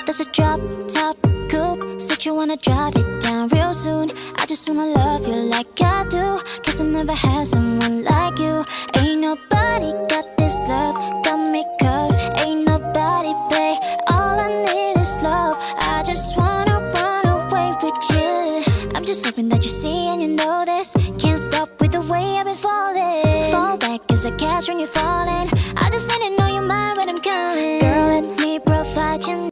That's a drop top coupe. Said you wanna drive it down real soon. I just wanna love you like I do, 'cause I never had someone like you. Ain't nobody got this love, got me covered. Ain't nobody, babe, all I need is love. I just wanna run away with you. I'm just hoping that you see and you know this. Can't stop with the way I've been falling. Fall back as I catch when you're falling. I just need to know you're mine.